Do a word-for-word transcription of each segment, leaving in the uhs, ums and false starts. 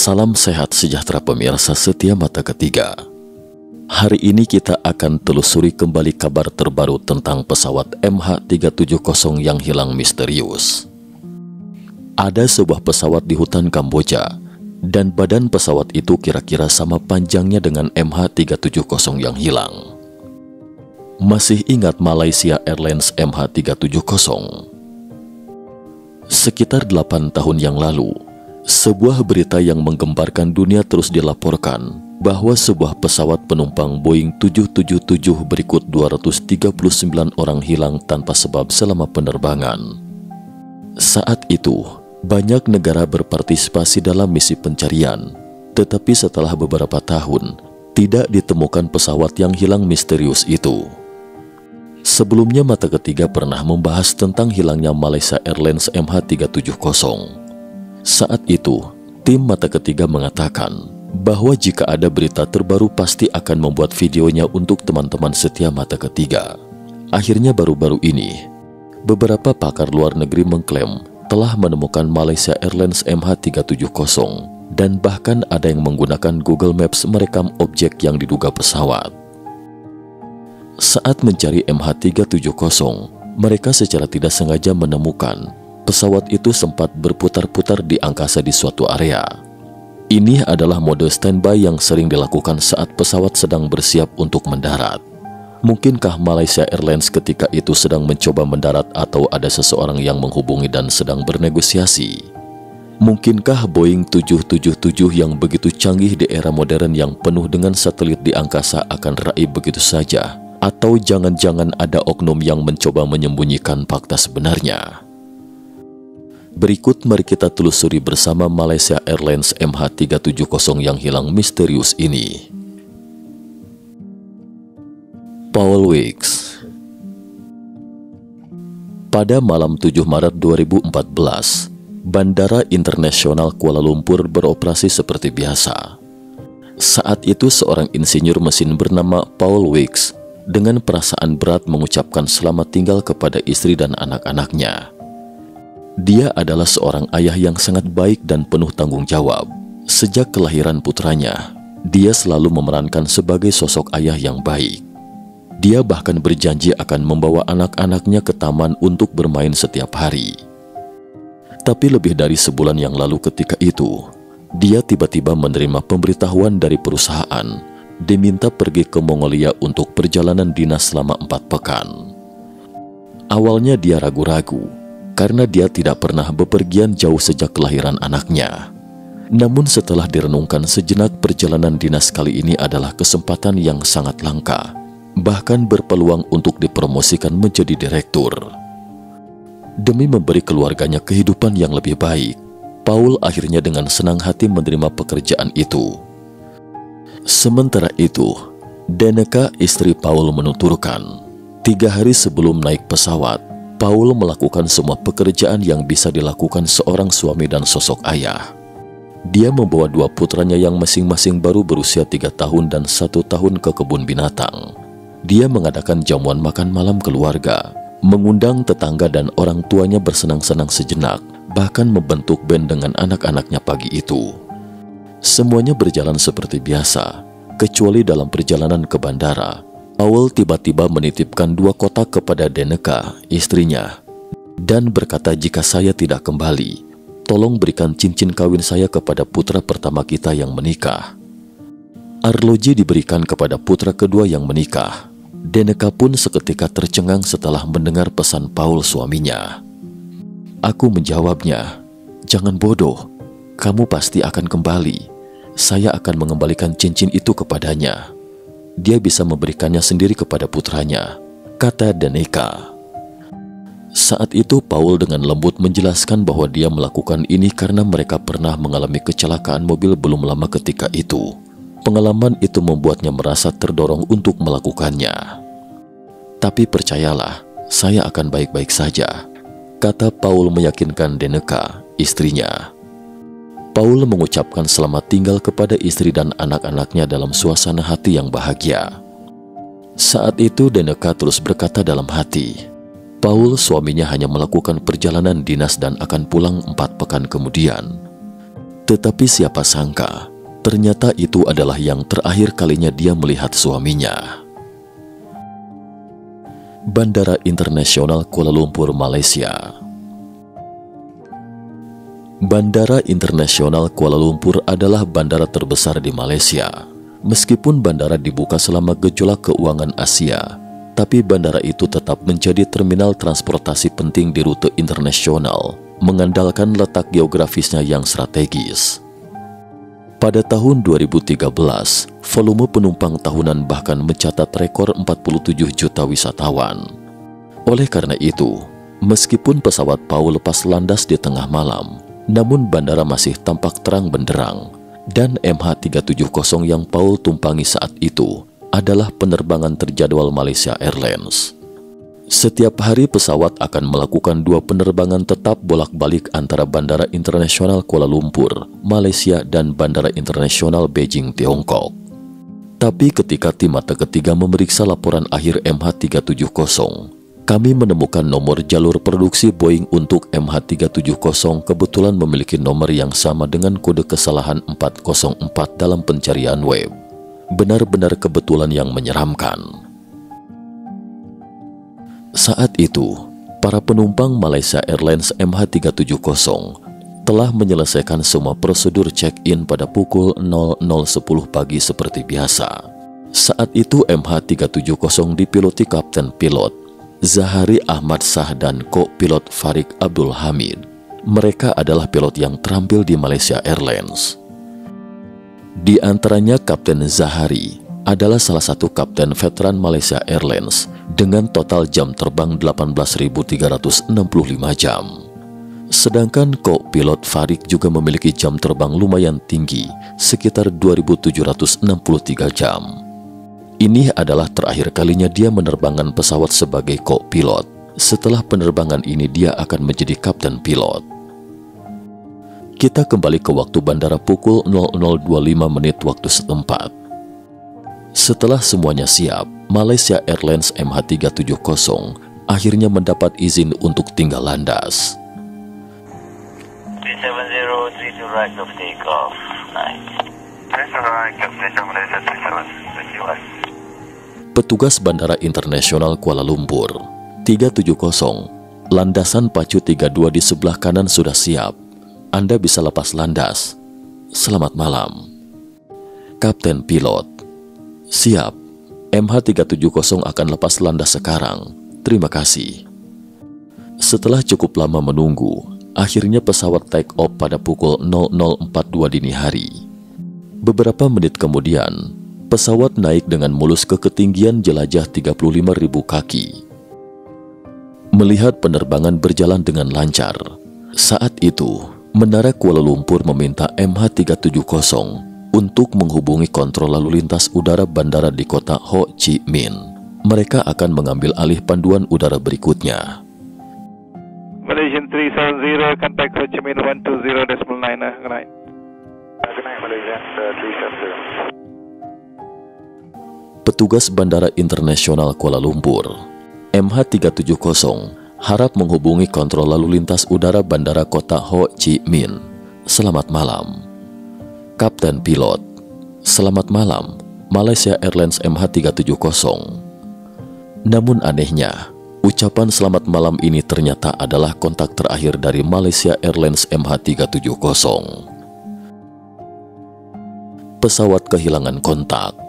Salam sehat sejahtera pemirsa setia Mata Ketiga. Hari ini kita akan telusuri kembali kabar terbaru tentang pesawat M H tiga tujuh nol yang hilang misterius. Ada sebuah pesawat di hutan Kamboja, dan badan pesawat itu kira-kira sama panjangnya dengan M H tiga tujuh nol yang hilang. Masih ingat Malaysia Airlines M H tiga tujuh nol? Sekitar delapan tahun yang lalu, sebuah berita yang menggemparkan dunia terus dilaporkan bahwa sebuah pesawat penumpang Boeing tujuh tujuh tujuh berikut dua ratus tiga puluh sembilan orang hilang tanpa sebab selama penerbangan. Saat itu, banyak negara berpartisipasi dalam misi pencarian, tetapi setelah beberapa tahun, tidak ditemukan pesawat yang hilang misterius itu. Sebelumnya Mata Ketiga pernah membahas tentang hilangnya Malaysia Airlines M H tiga tujuh nol. Saat itu, tim Mata Ketiga mengatakan bahwa jika ada berita terbaru pasti akan membuat videonya untuk teman-teman setia Mata Ketiga. Akhirnya baru-baru ini, beberapa pakar luar negeri mengklaim telah menemukan Malaysia Airlines M H tiga tujuh nol, dan bahkan ada yang menggunakan Google Maps merekam objek yang diduga pesawat. Saat mencari M H tiga tujuh nol, mereka secara tidak sengaja menemukan pesawat itu sempat berputar-putar di angkasa di suatu area. Ini adalah mode standby yang sering dilakukan saat pesawat sedang bersiap untuk mendarat. Mungkinkah Malaysia Airlines ketika itu sedang mencoba mendarat atau ada seseorang yang menghubungi dan sedang bernegosiasi? Mungkinkah Boeing tujuh tujuh tujuh yang begitu canggih di era modern yang penuh dengan satelit di angkasa akan raib begitu saja? Atau jangan-jangan ada oknum yang mencoba menyembunyikan fakta sebenarnya? Berikut mari kita telusuri bersama Malaysia Airlines M H tiga tujuh nol yang hilang misterius ini. Paul Weeks. Pada malam tujuh Maret dua ribu empat belas, Bandara Internasional Kuala Lumpur beroperasi seperti biasa. Saat itu seorang insinyur mesin bernama Paul Weeks dengan perasaan berat mengucapkan selamat tinggal kepada istri dan anak-anaknya. Dia adalah seorang ayah yang sangat baik dan penuh tanggung jawab. Sejak kelahiran putranya, dia selalu memerankan sebagai sosok ayah yang baik. Dia bahkan berjanji akan membawa anak-anaknya ke taman untuk bermain setiap hari. Tapi lebih dari sebulan yang lalu ketika itu, dia tiba-tiba menerima pemberitahuan dari perusahaan, diminta pergi ke Mongolia untuk perjalanan dinas selama empat pekan. Awalnya dia ragu-ragu, karena dia tidak pernah bepergian jauh sejak kelahiran anaknya. Namun setelah direnungkan sejenak, perjalanan dinas kali ini adalah kesempatan yang sangat langka, bahkan berpeluang untuk dipromosikan menjadi direktur. Demi memberi keluarganya kehidupan yang lebih baik, Paul akhirnya dengan senang hati menerima pekerjaan itu. Sementara itu, Deneka, istri Paul, menuturkan, tiga hari sebelum naik pesawat, Paul melakukan semua pekerjaan yang bisa dilakukan seorang suami dan sosok ayah. Dia membawa dua putranya yang masing-masing baru berusia tiga tahun dan satu tahun ke kebun binatang. Dia mengadakan jamuan makan malam keluarga, mengundang tetangga dan orang tuanya bersenang-senang sejenak, bahkan membentuk band dengan anak-anaknya pagi itu. Semuanya berjalan seperti biasa, kecuali dalam perjalanan ke bandara. Paul tiba-tiba menitipkan dua kotak kepada Deneka, istrinya, dan berkata, jika saya tidak kembali, tolong berikan cincin kawin saya kepada putra pertama kita yang menikah. Arloji diberikan kepada putra kedua yang menikah. Deneka pun seketika tercengang setelah mendengar pesan Paul suaminya. Aku menjawabnya, jangan bodoh, kamu pasti akan kembali. Saya akan mengembalikan cincin itu kepadanya. Dia bisa memberikannya sendiri kepada putranya, kata Deneka. Saat itu Paul dengan lembut menjelaskan bahwa dia melakukan ini karena mereka pernah mengalami kecelakaan mobil belum lama ketika itu. Pengalaman itu membuatnya merasa terdorong untuk melakukannya. Tapi percayalah, saya akan baik-baik saja, kata Paul meyakinkan Deneka, istrinya. Paul mengucapkan selamat tinggal kepada istri dan anak-anaknya dalam suasana hati yang bahagia. Saat itu Deneka terus berkata dalam hati, Paul suaminya hanya melakukan perjalanan dinas dan akan pulang empat pekan kemudian. Tetapi siapa sangka, ternyata itu adalah yang terakhir kalinya dia melihat suaminya. Bandara Internasional Kuala Lumpur, Malaysia. Bandara Internasional Kuala Lumpur adalah bandara terbesar di Malaysia. Meskipun bandara dibuka selama gejolak keuangan Asia, tapi bandara itu tetap menjadi terminal transportasi penting di rute internasional, mengandalkan letak geografisnya yang strategis. Pada tahun dua ribu tiga belas, volume penumpang tahunan bahkan mencatat rekor empat puluh tujuh juta wisatawan. Oleh karena itu, meskipun pesawat Paul lepas landas di tengah malam, namun bandara masih tampak terang benderang, dan M H tiga tujuh nol yang Paul tumpangi saat itu adalah penerbangan terjadwal Malaysia Airlines. Setiap hari pesawat akan melakukan dua penerbangan tetap bolak-balik antara Bandara Internasional Kuala Lumpur, Malaysia dan Bandara Internasional Beijing, Tiongkok. Tapi ketika tim mata ketiga memeriksa laporan akhir M H tiga tujuh nol, kami menemukan nomor jalur produksi Boeing untuk M H tiga tujuh nol kebetulan memiliki nomor yang sama dengan kode kesalahan empat nol empat dalam pencarian web. Benar-benar kebetulan yang menyeramkan. Saat itu, para penumpang Malaysia Airlines M H tiga tujuh nol telah menyelesaikan semua prosedur check-in pada pukul nol nol sepuluh pagi seperti biasa. Saat itu M H tiga tujuh nol dipiloti Kapten Pilot Zahari Ahmad Shah dan ko-pilot Farik Abdul Hamid. Mereka adalah pilot yang terampil di Malaysia Airlines. Di antaranya Kapten Zahari adalah salah satu kapten veteran Malaysia Airlines dengan total jam terbang delapan belas ribu tiga ratus enam puluh lima jam. Sedangkan ko-pilot Farik juga memiliki jam terbang lumayan tinggi, sekitar dua ribu tujuh ratus enam puluh tiga jam. Ini adalah terakhir kalinya dia menerbangkan pesawat sebagai ko-pilot. Setelah penerbangan ini dia akan menjadi kapten pilot. Kita kembali ke waktu bandara pukul nol nol dua puluh lima menit waktu setempat. Setelah semuanya siap, Malaysia Airlines M H tiga tujuh nol akhirnya mendapat izin untuk tinggal landas. three seven zero three two right of takeoff. Nice. Petugas Bandara Internasional Kuala Lumpur tiga tujuh nol, landasan pacu tiga dua di sebelah kanan sudah siap. Anda bisa lepas landas. Selamat malam. Kapten Pilot, siap. M H tiga tujuh nol akan lepas landas sekarang. Terima kasih. Setelah cukup lama menunggu, akhirnya pesawat take off pada pukul nol nol empat puluh dua dini hari. Beberapa menit kemudian, pesawat naik dengan mulus ke ketinggian jelajah tiga puluh lima ribu kaki. Melihat penerbangan berjalan dengan lancar, saat itu Menara Kuala Lumpur meminta M H tiga tujuh nol untuk menghubungi kontrol lalu lintas udara bandara di kota Ho Chi Minh. Mereka akan mengambil alih panduan udara berikutnya. Malaysian three seven zero, contact Ho Chi Minh one two zero point nine. Good night. Good night, Malaysian three seven zero. Petugas Bandara Internasional Kuala Lumpur M H tiga tujuh nol harap menghubungi kontrol lalu lintas udara bandara kota Ho Chi Minh. Selamat malam. Kapten Pilot, selamat malam. Malaysia Airlines M H tiga tujuh nol. Namun anehnya, ucapan selamat malam ini ternyata adalah kontak terakhir dari Malaysia Airlines M H tiga tujuh nol. Pesawat kehilangan kontak.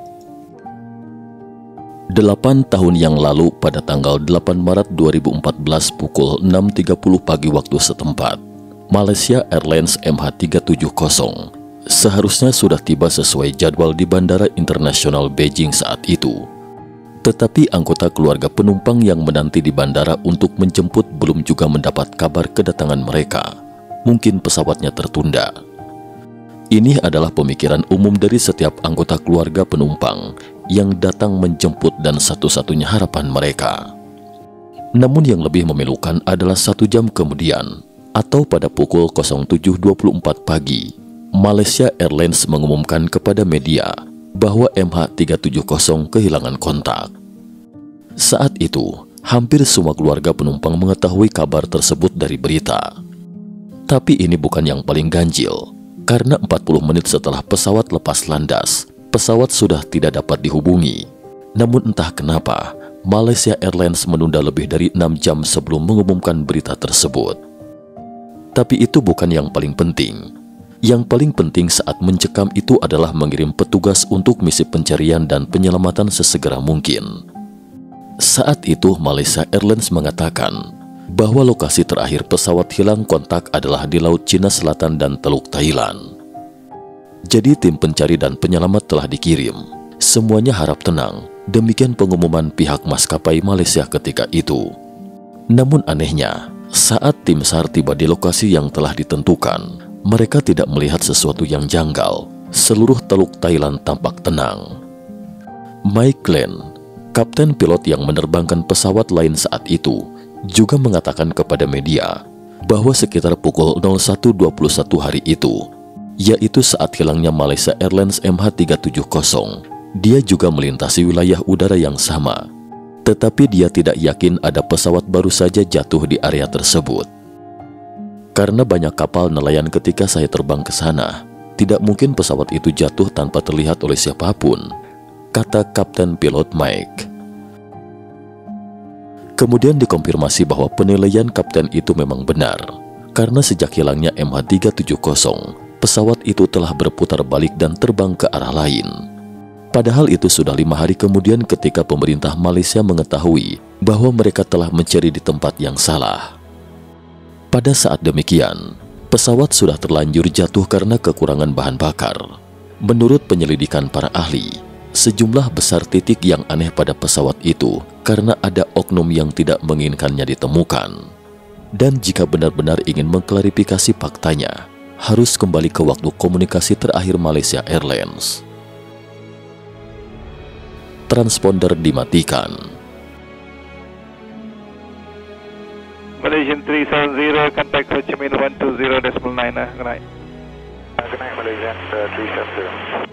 Delapan tahun yang lalu pada tanggal delapan Maret dua ribu empat belas pukul enam tiga puluh pagi waktu setempat, Malaysia Airlines M H tiga tujuh nol seharusnya sudah tiba sesuai jadwal di Bandara Internasional Beijing saat itu. Tetapi anggota keluarga penumpang yang menanti di bandara untuk menjemput belum juga mendapat kabar kedatangan mereka. Mungkin pesawatnya tertunda. Ini adalah pemikiran umum dari setiap anggota keluarga penumpang yang datang menjemput dan satu-satunya harapan mereka. Namun yang lebih memilukan adalah satu jam kemudian, atau pada pukul nol tujuh dua puluh empat pagi, Malaysia Airlines mengumumkan kepada media bahwa M H tiga tujuh nol kehilangan kontak. Saat itu, hampir semua keluarga penumpang mengetahui kabar tersebut dari berita. Tapi ini bukan yang paling ganjil, Karena empat puluh menit setelah pesawat lepas landas, pesawat sudah tidak dapat dihubungi. Namun entah kenapa, Malaysia Airlines menunda lebih dari enam jam sebelum mengumumkan berita tersebut. Tapi itu bukan yang paling penting. Yang paling penting saat mencekam itu adalah mengirim petugas untuk misi pencarian dan penyelamatan sesegera mungkin. Saat itu Malaysia Airlines mengatakan bahwa lokasi terakhir pesawat hilang kontak adalah di Laut Cina Selatan dan Teluk Thailand. Jadi tim pencari dan penyelamat telah dikirim. Semuanya harap tenang. Demikian pengumuman pihak maskapai Malaysia ketika itu. Namun anehnya, saat tim SAR tiba di lokasi yang telah ditentukan, mereka tidak melihat sesuatu yang janggal. Seluruh Teluk Thailand tampak tenang. Mike Glenn, kapten pilot yang menerbangkan pesawat lain saat itu, juga mengatakan kepada media bahwa sekitar pukul nol satu dua puluh satu hari itu, yaitu saat hilangnya Malaysia Airlines M H tiga tujuh nol, dia juga melintasi wilayah udara yang sama. Tetapi dia tidak yakin ada pesawat baru saja jatuh di area tersebut. Karena banyak kapal nelayan ketika saya terbang ke sana, tidak mungkin pesawat itu jatuh tanpa terlihat oleh siapapun, kata Kapten Pilot Mike. Kemudian dikonfirmasi bahwa penilaian kapten itu memang benar, karena sejak hilangnya M H tiga tujuh nol, pesawat itu telah berputar balik dan terbang ke arah lain. Padahal itu sudah lima hari kemudian ketika pemerintah Malaysia mengetahui bahwa mereka telah mencari di tempat yang salah. Pada saat demikian, pesawat sudah terlanjur jatuh karena kekurangan bahan bakar. Menurut penyelidikan para ahli, sejumlah besar titik yang aneh pada pesawat itu karena ada oknum yang tidak menginginkannya ditemukan. Dan jika benar-benar ingin mengklarifikasi faktanya, harus kembali ke waktu komunikasi terakhir Malaysia Airlines. Transponder dimatikan. Malaysian three seven zero, contact Ho Chi Minh one two zero decimal nine. Uh, good night. Uh, good night, Malaysian uh, three seven zero.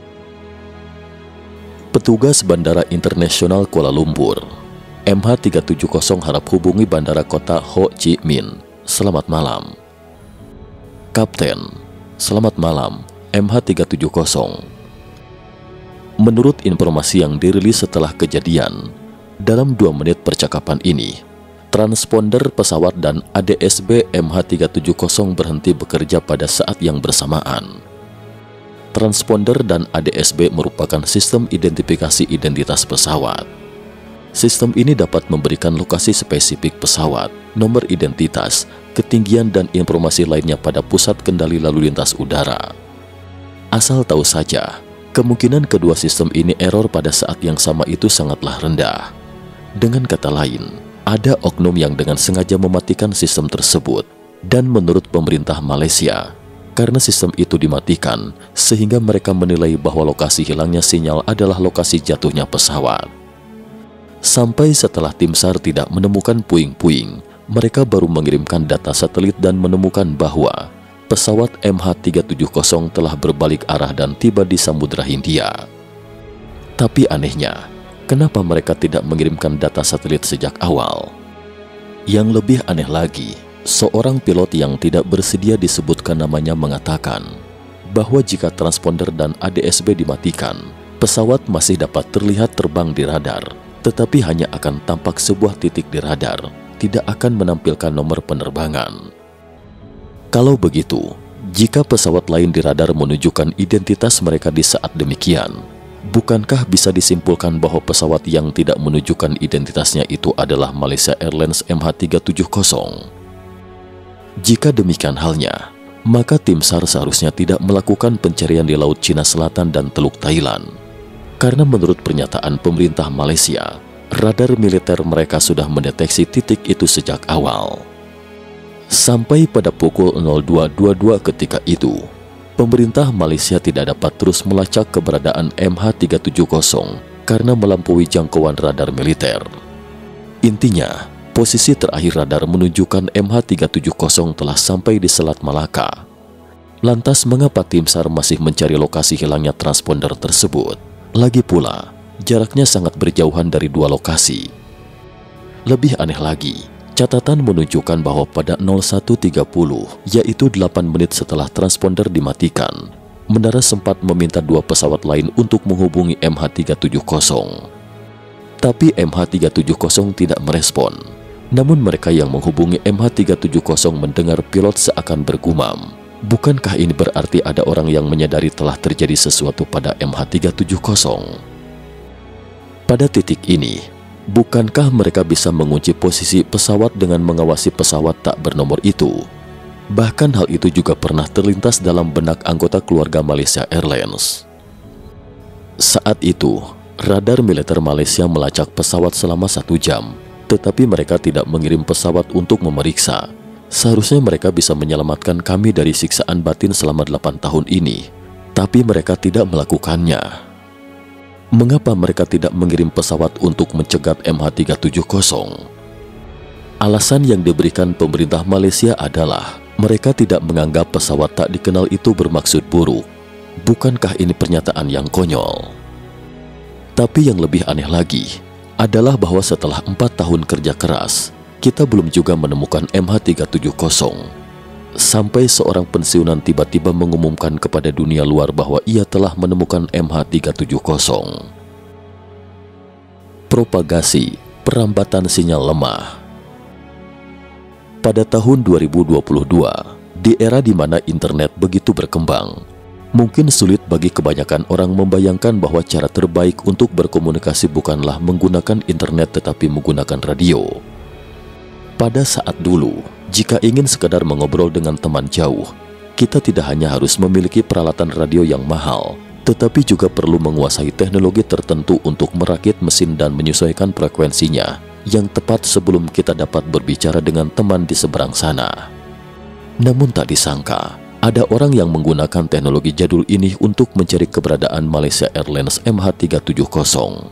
Petugas Bandara Internasional Kuala Lumpur, M H tiga tujuh nol harap hubungi Bandara Kota Ho Chi Minh. Selamat malam. Kapten, selamat malam, M H tiga tujuh nol. Menurut informasi yang dirilis setelah kejadian, dalam dua menit percakapan ini, transponder pesawat dan A D S B M H tiga tujuh nol berhenti bekerja pada saat yang bersamaan. Transponder dan A D S B merupakan sistem identifikasi identitas pesawat. Sistem ini dapat memberikan lokasi spesifik pesawat, nomor identitas, ketinggian dan informasi lainnya pada pusat kendali lalu lintas udara. Asal tahu saja, kemungkinan kedua sistem ini error pada saat yang sama itu sangatlah rendah. Dengan kata lain, ada oknum yang dengan sengaja mematikan sistem tersebut, dan menurut pemerintah Malaysia, karena sistem itu dimatikan, sehingga mereka menilai bahwa lokasi hilangnya sinyal adalah lokasi jatuhnya pesawat. Sampai setelah tim SAR tidak menemukan puing-puing, mereka baru mengirimkan data satelit dan menemukan bahwa pesawat M H tiga tujuh nol telah berbalik arah dan tiba di Samudra Hindia. Tapi anehnya, kenapa mereka tidak mengirimkan data satelit sejak awal? Yang lebih aneh lagi, seorang pilot yang tidak bersedia disebutkan namanya mengatakan bahwa jika transponder dan A D S B dimatikan, pesawat masih dapat terlihat terbang di radar, tetapi hanya akan tampak sebuah titik di radar, tidak akan menampilkan nomor penerbangan. Kalau begitu, jika pesawat lain di radar menunjukkan identitas mereka di saat demikian, bukankah bisa disimpulkan bahwa pesawat yang tidak menunjukkan identitasnya itu adalah Malaysia Airlines M H tiga tujuh nol? Jika demikian halnya, maka tim SAR seharusnya tidak melakukan pencarian di Laut Cina Selatan dan Teluk Thailand. Karena menurut pernyataan pemerintah Malaysia, radar militer mereka sudah mendeteksi titik itu sejak awal. Sampai pada pukul nol dua dua puluh dua ketika itu, pemerintah Malaysia tidak dapat terus melacak keberadaan M H tiga tujuh nol karena melampaui jangkauan radar militer. Intinya, posisi terakhir radar menunjukkan M H tiga tujuh nol telah sampai di Selat Malaka. Lantas mengapa tim SAR masih mencari lokasi hilangnya transponder tersebut? Lagi pula, jaraknya sangat berjauhan dari dua lokasi. Lebih aneh lagi, Catatan menunjukkan bahwa pada nol satu tiga puluh, yaitu delapan menit setelah transponder dimatikan, menara sempat meminta dua pesawat lain untuk menghubungi M H tiga tujuh nol. Tapi M H tiga tujuh nol tidak merespon. Namun mereka yang menghubungi M H tiga tujuh nol mendengar pilot seakan bergumam, "Bukankah ini berarti ada orang yang menyadari telah terjadi sesuatu pada M H tiga tujuh nol?" Pada titik ini, bukankah mereka bisa mengunci posisi pesawat dengan mengawasi pesawat tak bernomor itu? Bahkan hal itu juga pernah terlintas dalam benak anggota keluarga Malaysia Airlines. Saat itu, radar militer Malaysia melacak pesawat selama satu jam, tetapi mereka tidak mengirim pesawat untuk memeriksa. Seharusnya mereka bisa menyelamatkan kami dari siksaan batin selama delapan tahun ini, tapi mereka tidak melakukannya. Mengapa mereka tidak mengirim pesawat untuk mencegat M H tiga tujuh nol? Alasan yang diberikan pemerintah Malaysia adalah mereka tidak menganggap pesawat tak dikenal itu bermaksud buruk. Bukankah ini pernyataan yang konyol? Tapi yang lebih aneh lagi adalah bahwa setelah empat tahun kerja keras, kita belum juga menemukan M H tiga tujuh nol. Sampai seorang pensiunan tiba-tiba mengumumkan kepada dunia luar bahwa ia telah menemukan M H tiga tujuh nol. Propagasi perambatan sinyal lemah. Pada tahun dua ribu dua puluh dua, di era di mana internet begitu berkembang, mungkin sulit bagi kebanyakan orang membayangkan bahwa cara terbaik untuk berkomunikasi bukanlah menggunakan internet tetapi menggunakan radio. Pada saat dulu, jika ingin sekadar mengobrol dengan teman jauh, kita tidak hanya harus memiliki peralatan radio yang mahal, tetapi juga perlu menguasai teknologi tertentu untuk merakit mesin dan menyesuaikan frekuensinya yang tepat sebelum kita dapat berbicara dengan teman di seberang sana. Namun tak disangka, ada orang yang menggunakan teknologi jadul ini untuk mencari keberadaan Malaysia Airlines M H tiga tujuh nol.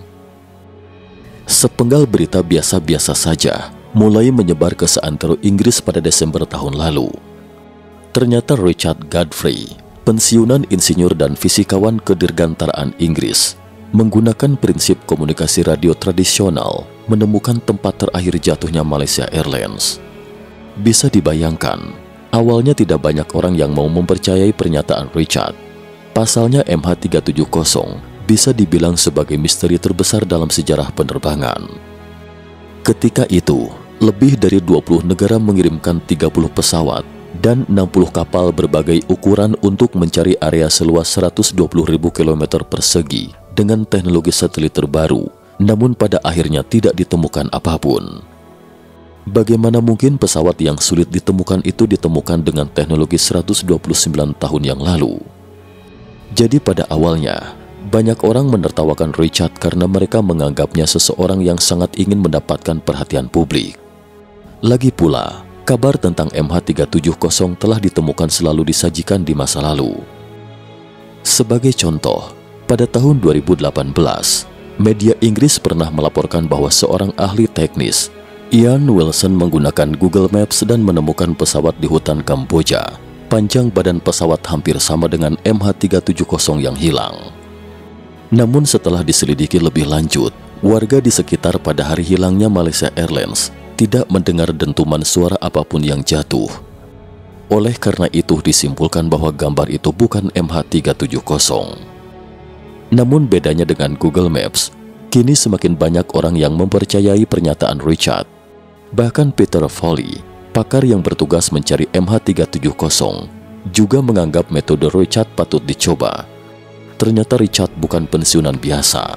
Sepenggal berita biasa-biasa saja mulai menyebar ke seantero Inggris pada Desember tahun lalu. Ternyata Richard Godfrey, pensiunan insinyur dan fisikawan kedirgantaraan Inggris, menggunakan prinsip komunikasi radio tradisional menemukan tempat terakhir jatuhnya Malaysia Airlines. Bisa dibayangkan, awalnya tidak banyak orang yang mau mempercayai pernyataan Richard. Pasalnya M H tiga tujuh nol bisa dibilang sebagai misteri terbesar dalam sejarah penerbangan. Ketika itu, lebih dari dua puluh negara mengirimkan tiga puluh pesawat dan enam puluh kapal berbagai ukuran untuk mencari area seluas seratus dua puluh ribu kilometer persegi dengan teknologi satelit terbaru, namun pada akhirnya tidak ditemukan apapun. Bagaimana mungkin pesawat yang sulit ditemukan itu ditemukan dengan teknologi seratus dua puluh sembilan tahun yang lalu? Jadi pada awalnya, banyak orang menertawakan Richard karena mereka menganggapnya seseorang yang sangat ingin mendapatkan perhatian publik. Lagi pula, kabar tentang M H tiga tujuh nol telah ditemukan selalu disajikan di masa lalu. Sebagai contoh, pada tahun dua ribu delapan belas, media Inggris pernah melaporkan bahwa seorang ahli teknis, Ian Wilson, menggunakan Google Maps dan menemukan pesawat di hutan Kamboja. Panjang badan pesawat hampir sama dengan M H tiga tujuh nol yang hilang. Namun setelah diselidiki lebih lanjut, warga di sekitar pada hari hilangnya Malaysia Airlines tidak mendengar dentuman suara apapun yang jatuh. Oleh karena itu disimpulkan bahwa gambar itu bukan M H tiga tujuh nol. Namun bedanya dengan Google Maps, kini semakin banyak orang yang mempercayai pernyataan Richard. Bahkan Peter Foley, pakar yang bertugas mencari M H tiga tujuh nol, juga menganggap metode Richard patut dicoba. Ternyata Richard bukan pensiunan biasa.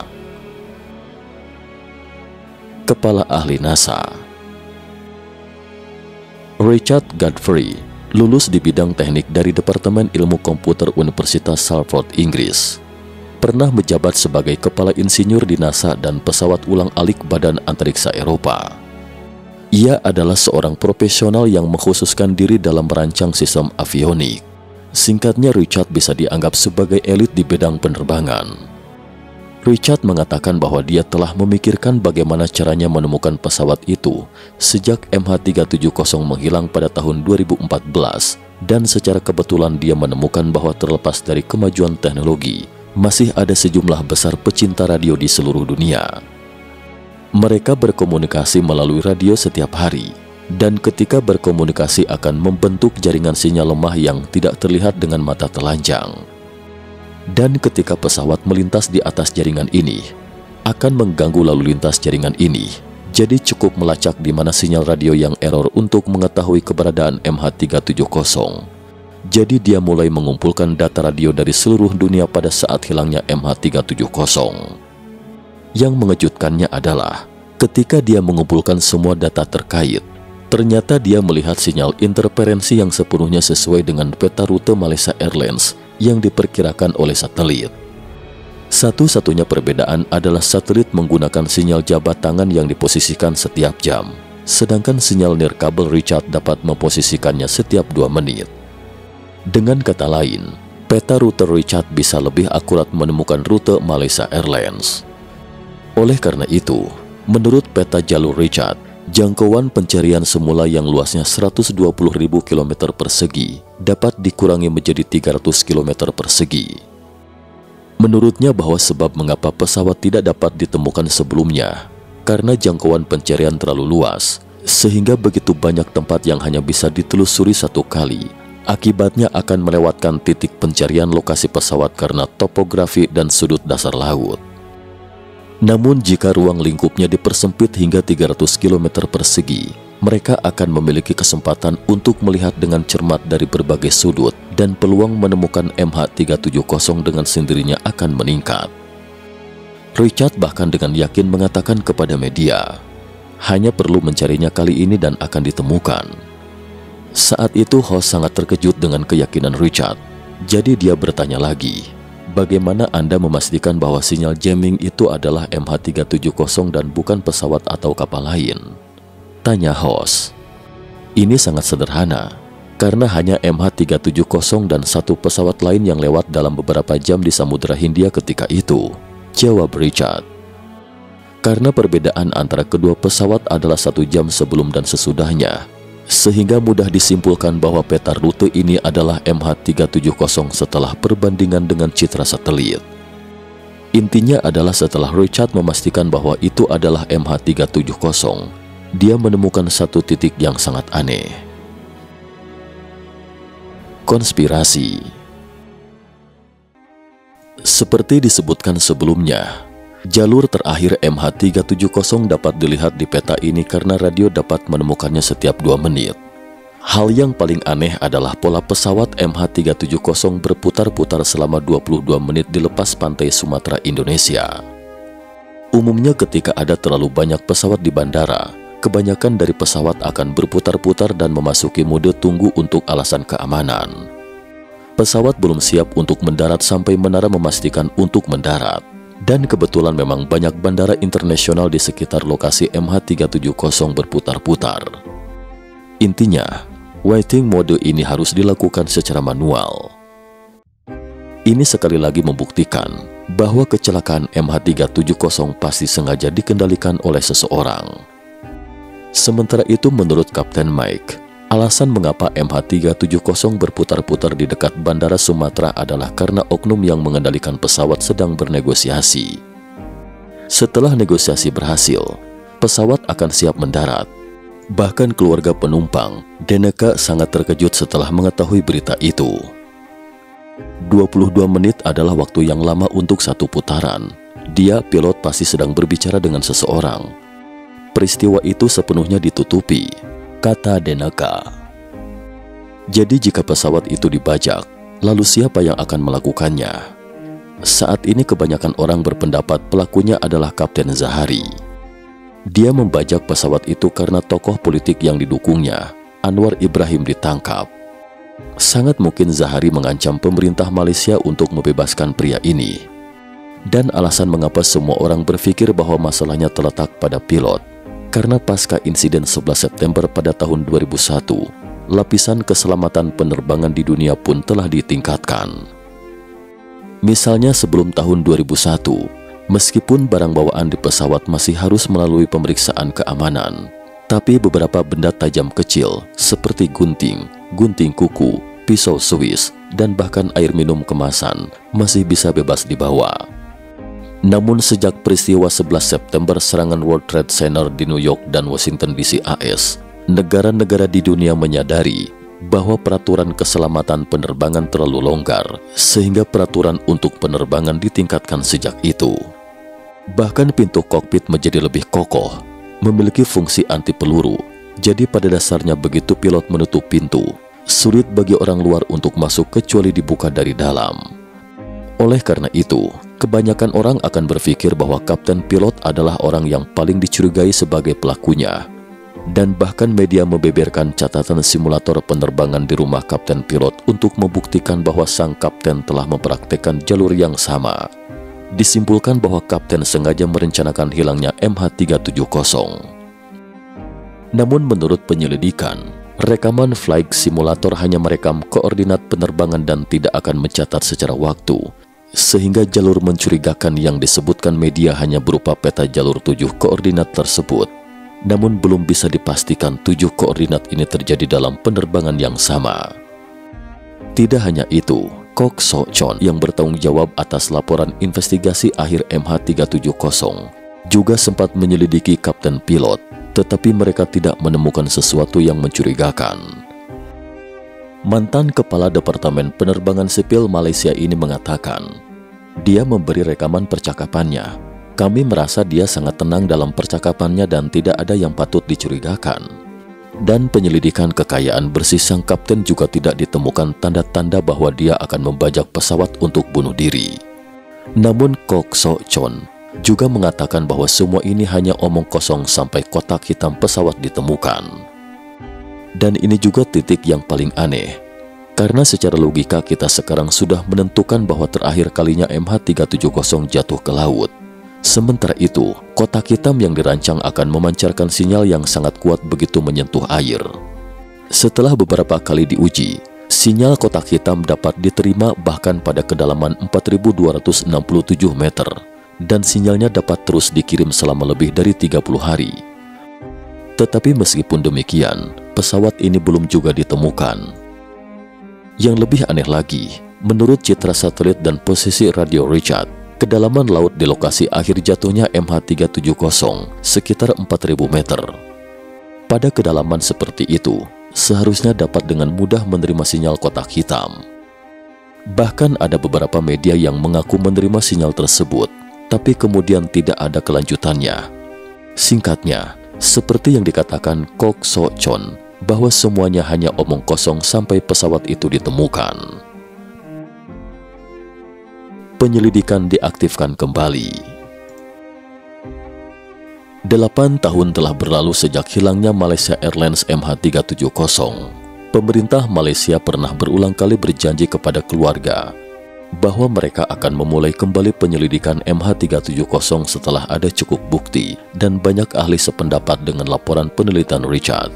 Kepala Ahli NASA Richard Godfrey lulus di bidang teknik dari Departemen Ilmu Komputer Universitas Salford, Inggris. Pernah menjabat sebagai kepala insinyur di NASA dan pesawat ulang-alik Badan Antariksa Eropa. Ia adalah seorang profesional yang mengkhususkan diri dalam merancang sistem avionik. Singkatnya, Richard bisa dianggap sebagai elit di bidang penerbangan. Richard mengatakan bahwa dia telah memikirkan bagaimana caranya menemukan pesawat itu sejak M H tiga tujuh nol menghilang pada tahun dua ribu empat belas, dan secara kebetulan dia menemukan bahwa terlepas dari kemajuan teknologi, masih ada sejumlah besar pecinta radio di seluruh dunia. Mereka berkomunikasi melalui radio setiap hari, dan ketika berkomunikasi akan membentuk jaringan sinyal lemah yang tidak terlihat dengan mata telanjang. Dan ketika pesawat melintas di atas jaringan ini, akan mengganggu lalu lintas jaringan ini. Jadi cukup melacak di mana sinyal radio yang error untuk mengetahui keberadaan M H tiga tujuh nol. Jadi dia mulai mengumpulkan data radio dari seluruh dunia pada saat hilangnya M H tiga tujuh nol. Yang mengejutkannya adalah ketika dia mengumpulkan semua data terkait, ternyata dia melihat sinyal interferensi yang sepenuhnya sesuai dengan peta rute Malaysia Airlines yang diperkirakan oleh satelit. Satu-satunya perbedaan adalah satelit menggunakan sinyal jabat tangan yang diposisikan setiap jam, sedangkan sinyal nirkabel Richard dapat memposisikannya setiap dua menit. Dengan kata lain, peta rute Richard bisa lebih akurat menemukan rute Malaysia Airlines. Oleh karena itu, menurut peta jalur Richard, jangkauan pencarian semula yang luasnya seratus dua puluh ribu kilometer persegi dapat dikurangi menjadi tiga ratus kilometer persegi. Menurutnya bahwa sebab mengapa pesawat tidak dapat ditemukan sebelumnya karena jangkauan pencarian terlalu luas, sehingga begitu banyak tempat yang hanya bisa ditelusuri satu kali. Akibatnya akan melewatkan titik pencarian lokasi pesawat karena topografi dan sudut dasar laut. Namun jika ruang lingkupnya dipersempit hingga tiga ratus kilometer persegi, mereka akan memiliki kesempatan untuk melihat dengan cermat dari berbagai sudut dan peluang menemukan M H tiga tujuh nol dengan sendirinya akan meningkat. Richard bahkan dengan yakin mengatakan kepada media, hanya perlu mencarinya kali ini dan akan ditemukan. Saat itu host sangat terkejut dengan keyakinan Richard, jadi dia bertanya lagi, bagaimana Anda memastikan bahwa sinyal jamming itu adalah M H tiga tujuh nol dan bukan pesawat atau kapal lain? Tanya host. Ini sangat sederhana, karena hanya M H tiga tujuh nol dan satu pesawat lain yang lewat dalam beberapa jam di Samudra Hindia ketika itu, jawab Richard. Karena perbedaan antara kedua pesawat adalah satu jam sebelum dan sesudahnya, sehingga mudah disimpulkan bahwa peta rute ini adalah M H tiga tujuh nol setelah perbandingan dengan citra satelit. Intinya adalah setelah Richard memastikan bahwa itu adalah M H tiga tujuh nol, dia menemukan satu titik yang sangat aneh. Konspirasi. Seperti disebutkan sebelumnya, jalur terakhir M H tiga tujuh nol dapat dilihat di peta ini karena radio dapat menemukannya setiap dua menit. Hal yang paling aneh adalah pola pesawat M H tiga tujuh nol berputar-putar selama dua puluh dua menit di lepas pantai Sumatera, Indonesia. Umumnya ketika ada terlalu banyak pesawat di bandara, kebanyakan dari pesawat akan berputar-putar dan memasuki mode tunggu untuk alasan keamanan. Pesawat belum siap untuk mendarat sampai menara memastikan untuk mendarat. Dan kebetulan memang banyak bandara internasional di sekitar lokasi M H tiga tujuh nol berputar-putar. Intinya, waiting mode ini harus dilakukan secara manual. Ini sekali lagi membuktikan bahwa kecelakaan M H tiga tujuh nol pasti sengaja dikendalikan oleh seseorang. Sementara itu menurut Kapten Mike, alasan mengapa M H tiga tujuh nol berputar-putar di dekat Bandara Sumatera adalah karena oknum yang mengendalikan pesawat sedang bernegosiasi. Setelah negosiasi berhasil, pesawat akan siap mendarat. Bahkan keluarga penumpang, Deneka sangat terkejut setelah mengetahui berita itu. dua puluh dua menit adalah waktu yang lama untuk satu putaran. Dia, pilot, pasti sedang berbicara dengan seseorang. Peristiwa itu sepenuhnya ditutupi, kata Deneka. Jadi jika pesawat itu dibajak, lalu siapa yang akan melakukannya? Saat ini kebanyakan orang berpendapat pelakunya adalah Kapten Zahari. Dia membajak pesawat itu karena tokoh politik yang didukungnya, Anwar Ibrahim, ditangkap. Sangat mungkin Zahari mengancam pemerintah Malaysia untuk membebaskan pria ini. Dan alasan mengapa semua orang berpikir bahwa masalahnya terletak pada pilot, karena pasca insiden sebelas September pada tahun dua ribu satu, lapisan keselamatan penerbangan di dunia pun telah ditingkatkan. Misalnya sebelum tahun dua ribu satu, meskipun barang bawaan di pesawat masih harus melalui pemeriksaan keamanan, tapi beberapa benda tajam kecil seperti gunting, gunting kuku, pisau Swiss, dan bahkan air minum kemasan masih bisa bebas dibawa. Namun sejak peristiwa sebelas September serangan World Trade Center di New York dan Washington D C A S, negara-negara di dunia menyadari bahwa peraturan keselamatan penerbangan terlalu longgar, sehingga peraturan untuk penerbangan ditingkatkan sejak itu. Bahkan pintu kokpit menjadi lebih kokoh, memiliki fungsi anti peluru. Jadi pada dasarnya begitu pilot menutup pintu, sulit bagi orang luar untuk masuk kecuali dibuka dari dalam. Oleh karena itu, kebanyakan orang akan berpikir bahwa kapten pilot adalah orang yang paling dicurigai sebagai pelakunya. Dan bahkan media membeberkan catatan simulator penerbangan di rumah kapten pilot untuk membuktikan bahwa sang kapten telah mempraktekkan jalur yang sama. Disimpulkan bahwa kapten sengaja merencanakan hilangnya M H tiga tujuh nol. Namun menurut penyelidikan, rekaman flight simulator hanya merekam koordinat penerbangan dan tidak akan mencatat secara waktu, sehingga jalur mencurigakan yang disebutkan media hanya berupa peta jalur tujuh koordinat tersebut. Namun belum bisa dipastikan tujuh koordinat ini terjadi dalam penerbangan yang sama. Tidak hanya itu, Kok Sok Chon yang bertanggung jawab atas laporan investigasi akhir M H tiga tujuh nol juga sempat menyelidiki kapten pilot, tetapi mereka tidak menemukan sesuatu yang mencurigakan. Mantan Kepala Departemen Penerbangan Sipil Malaysia ini mengatakan, dia memberi rekaman percakapannya. Kami merasa dia sangat tenang dalam percakapannya dan tidak ada yang patut dicurigakan. Dan penyelidikan kekayaan bersih sang kapten juga tidak ditemukan tanda-tanda bahwa dia akan membajak pesawat untuk bunuh diri. Namun Kok Sok Chon juga mengatakan bahwa semua ini hanya omong kosong sampai kotak hitam pesawat ditemukan. Dan ini juga titik yang paling aneh, karena secara logika kita sekarang sudah menentukan bahwa terakhir kalinya M H tiga tujuh nol jatuh ke laut. Sementara itu, kotak hitam yang dirancang akan memancarkan sinyal yang sangat kuat begitu menyentuh air. Setelah beberapa kali diuji, sinyal kotak hitam dapat diterima bahkan pada kedalaman empat ribu dua ratus enam puluh tujuh meter, dan sinyalnya dapat terus dikirim selama lebih dari tiga puluh hari. Tetapi meskipun demikian, pesawat ini belum juga ditemukan. Yang lebih aneh lagi, menurut citra satelit dan posisi radio Richard, kedalaman laut di lokasi akhir jatuhnya M H tiga tujuh nol sekitar empat ribu meter. Pada kedalaman seperti itu, seharusnya dapat dengan mudah menerima sinyal kotak hitam. Bahkan ada beberapa media yang mengaku menerima sinyal tersebut, tapi kemudian tidak ada kelanjutannya. Singkatnya, seperti yang dikatakan Kok Sok Chon, bahwa semuanya hanya omong kosong sampai pesawat itu ditemukan. Penyelidikan diaktifkan kembali. Delapan tahun telah berlalu sejak hilangnya Malaysia Airlines M H tiga tujuh nol. Pemerintah Malaysia pernah berulang kali berjanji kepada keluarga bahwa mereka akan memulai kembali penyelidikan M H tiga tujuh nol setelah ada cukup bukti dan banyak ahli sependapat dengan laporan penelitian Richard.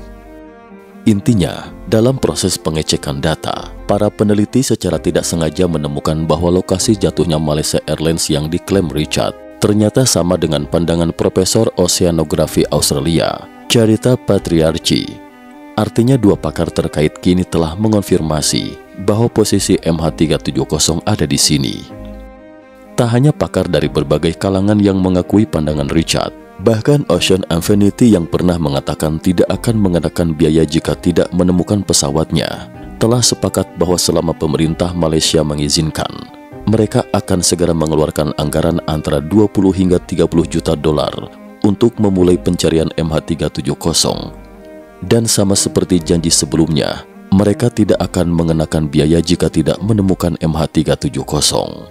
Intinya, dalam proses pengecekan data, para peneliti secara tidak sengaja menemukan bahwa lokasi jatuhnya Malaysia Airlines yang diklaim Richard ternyata sama dengan pandangan Profesor Oceanografi Australia, Charita Patriarchi. Artinya dua pakar terkait kini telah mengonfirmasi bahwa posisi M H tiga tujuh nol ada di sini. Tak hanya pakar dari berbagai kalangan yang mengakui pandangan Richard, bahkan Ocean Infinity yang pernah mengatakan tidak akan mengenakan biaya jika tidak menemukan pesawatnya, telah sepakat bahwa selama pemerintah Malaysia mengizinkan, mereka akan segera mengeluarkan anggaran antara dua puluh hingga tiga puluh juta dolar untuk memulai pencarian M H tiga tujuh nol. Dan sama seperti janji sebelumnya, mereka tidak akan mengenakan biaya jika tidak menemukan M H tiga tujuh nol.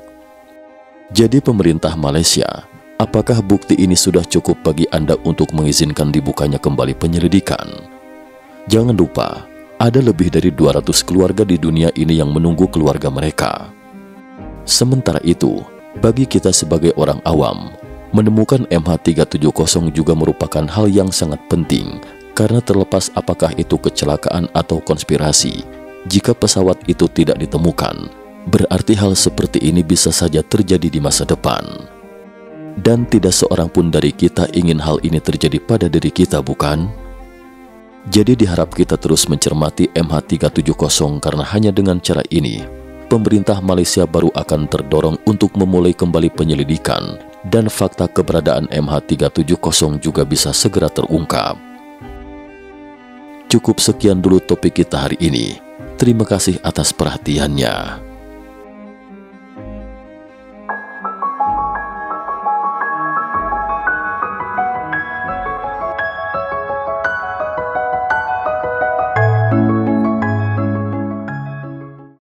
Jadi pemerintah Malaysia, apakah bukti ini sudah cukup bagi Anda untuk mengizinkan dibukanya kembali penyelidikan? Jangan lupa, ada lebih dari dua ratus keluarga di dunia ini yang menunggu keluarga mereka. Sementara itu, bagi kita sebagai orang awam, menemukan M H tiga tujuh nol juga merupakan hal yang sangat penting, karena terlepas apakah itu kecelakaan atau konspirasi, jika pesawat itu tidak ditemukan, berarti hal seperti ini bisa saja terjadi di masa depan. Dan tidak seorang pun dari kita ingin hal ini terjadi pada diri kita, bukan? Jadi diharap kita terus mencermati M H tiga tujuh nol karena hanya dengan cara ini, pemerintah Malaysia baru akan terdorong untuk memulai kembali penyelidikan dan fakta keberadaan M H tiga tujuh nol juga bisa segera terungkap. Cukup sekian dulu topik kita hari ini. Terima kasih atas perhatiannya.